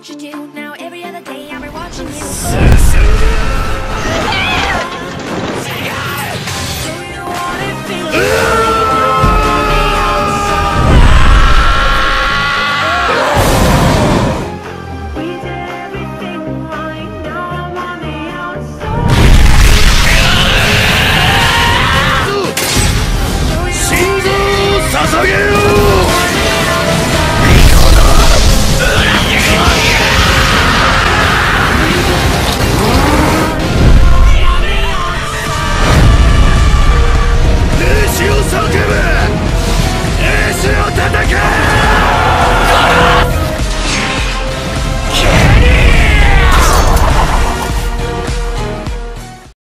what you do. Now every other day I'll be watching you. Do you want it feeling We did everything right. Now I'm on the outside. 心臓を捧げよう